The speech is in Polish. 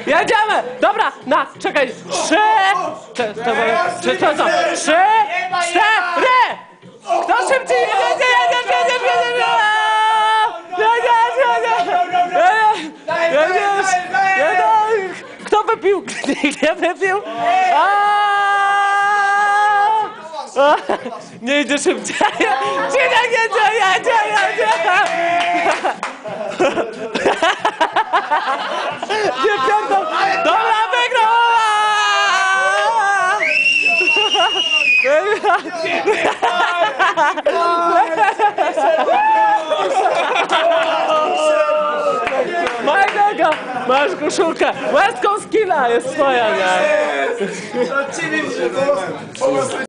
Jedziemy! Dobra, czekaj. 3, co? 3, 4! Kto szybciej jedzie? Kto wypił? Nie wypił? Nie idzie szybciej. Cinek jedzie. Nie pierdol. Dobra, wygrał! Masz koszulkę. Łezką skilla jest twoja, nie?